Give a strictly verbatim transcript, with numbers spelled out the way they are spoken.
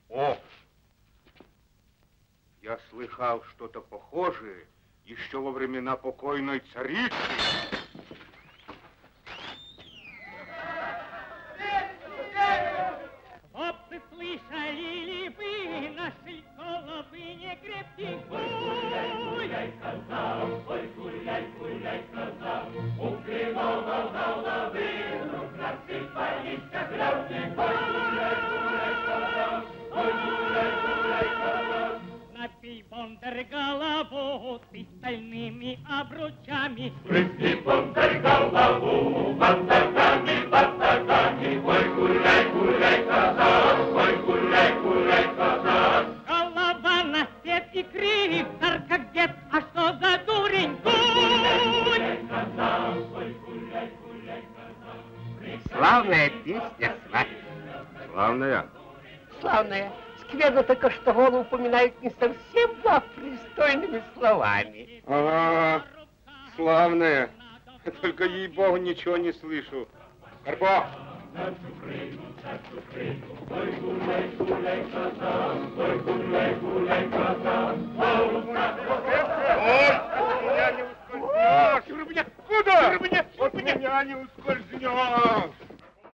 О! Я слыхал что-то похожее еще во времена покойной царицы. Хлопцы, слышали ли вы, наши головы не крепки? Гуляй, гуляй, казак, ой, гуляй, гуляй, казак, у кривого головы вдруг насыпались грязные. Гуляй, гуляй, казак, ой, гуляй, гуляй, казак. Напей, бондарь, голову ты стальными обручами. Брызни, бондарь, голову батагами, батагами, ой, гуляй, гуляй, казак, ой, гуляй, гуляй, казак. Голова на свет и крик, царь как дед, а что за дурень? Гуляй, казак, ой, гуляй, гуляй, казак. Славная песня, свать. Славная? Славная. Скверно только, что голову упоминают не совсем а пристойными словами. Ага, славная. Только, ей-богу, ничего не слышу. Карпо! Ой, гуляй, гуляй, казак, ой, гуляй, гуляй, казак. Ой, меня не ускользнешь! Куда? От меня не ускользнешь!